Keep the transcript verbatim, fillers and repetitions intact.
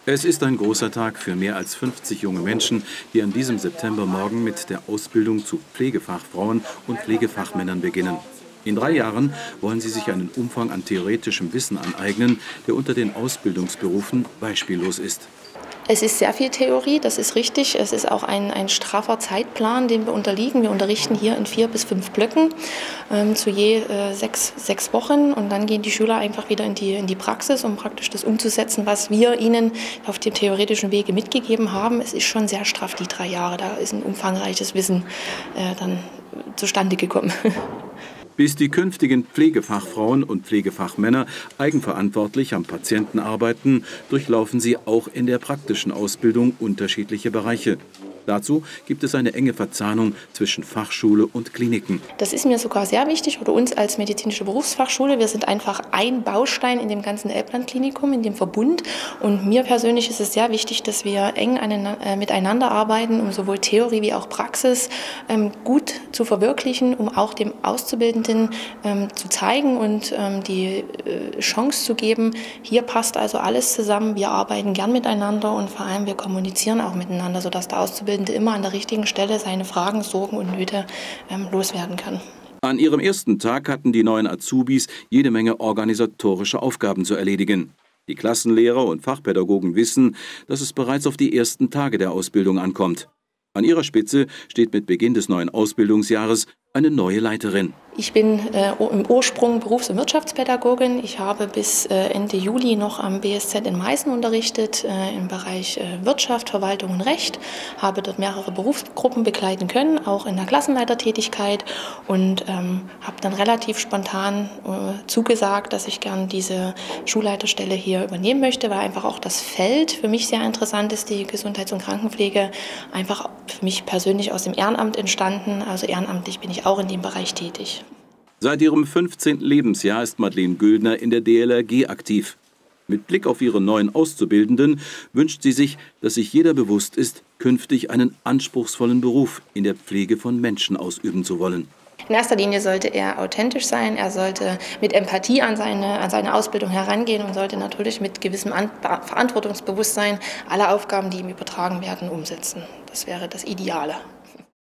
Es ist ein großer Tag für mehr als fünfzig junge Menschen, die an diesem Septembermorgen mit der Ausbildung zu Pflegefachfrauen und Pflegefachmännern beginnen. In drei Jahren wollen sie sich einen Umfang an theoretischem Wissen aneignen, der unter den Ausbildungsberufen beispiellos ist. Es ist sehr viel Theorie, das ist richtig. Es ist auch ein, ein straffer Zeitplan, dem wir unterliegen. Wir unterrichten hier in vier bis fünf Blöcken ähm, zu je äh, sechs, sechs Wochen. Und dann gehen die Schüler einfach wieder in die, in die Praxis, um praktisch das umzusetzen, was wir ihnen auf dem theoretischen Wege mitgegeben haben. Es ist schon sehr straff, die drei Jahre. Da ist ein umfangreiches Wissen äh, dann zustande gekommen. Bis die künftigen Pflegefachfrauen und Pflegefachmänner eigenverantwortlich am Patienten arbeiten, durchlaufen sie auch in der praktischen Ausbildung unterschiedliche Bereiche. Dazu gibt es eine enge Verzahnung zwischen Fachschule und Kliniken. Das ist mir sogar sehr wichtig, oder uns als medizinische Berufsfachschule. Wir sind einfach ein Baustein in dem ganzen Elbland-Klinikum, in dem Verbund. Und mir persönlich ist es sehr wichtig, dass wir eng miteinander arbeiten, um sowohl Theorie wie auch Praxis ähm, gut zu verwirklichen, um auch dem Auszubildenden ähm, zu zeigen und ähm, die äh, Chance zu geben, hier passt also alles zusammen. Wir arbeiten gern miteinander und vor allem wir kommunizieren auch miteinander, sodass der Auszubildende immer an der richtigen Stelle seine Fragen, Sorgen und Nöte ähm, loswerden kann. An ihrem ersten Tag hatten die neuen Azubis jede Menge organisatorische Aufgaben zu erledigen. Die Klassenlehrer und Fachpädagogen wissen, dass es bereits auf die ersten Tage der Ausbildung ankommt. An ihrer Spitze steht mit Beginn des neuen Ausbildungsjahres eine neue Leiterin. Ich bin äh, im Ursprung Berufs- und Wirtschaftspädagogin. Ich habe bis äh, Ende Juli noch am B S Z in Meißen unterrichtet, äh, im Bereich äh, Wirtschaft, Verwaltung und Recht. Habe dort mehrere Berufsgruppen begleiten können, auch in der Klassenleitertätigkeit. Und ähm, habe dann relativ spontan äh, zugesagt, dass ich gern diese Schulleiterstelle hier übernehmen möchte, weil einfach auch das Feld für mich sehr interessant ist, die Gesundheits- und Krankenpflege. Einfach für mich persönlich aus dem Ehrenamt entstanden. Also ehrenamtlich bin ich auch in dem Bereich tätig. Seit ihrem fünfzehnten Lebensjahr ist Madeleine Güldner in der D L R G aktiv. Mit Blick auf ihre neuen Auszubildenden wünscht sie sich, dass sich jeder bewusst ist, künftig einen anspruchsvollen Beruf in der Pflege von Menschen ausüben zu wollen. In erster Linie sollte er authentisch sein, er sollte mit Empathie an seine, an seine Ausbildung herangehen und sollte natürlich mit gewissem An- Verantwortungsbewusstsein alle Aufgaben, die ihm übertragen werden, umsetzen. Das wäre das Ideale.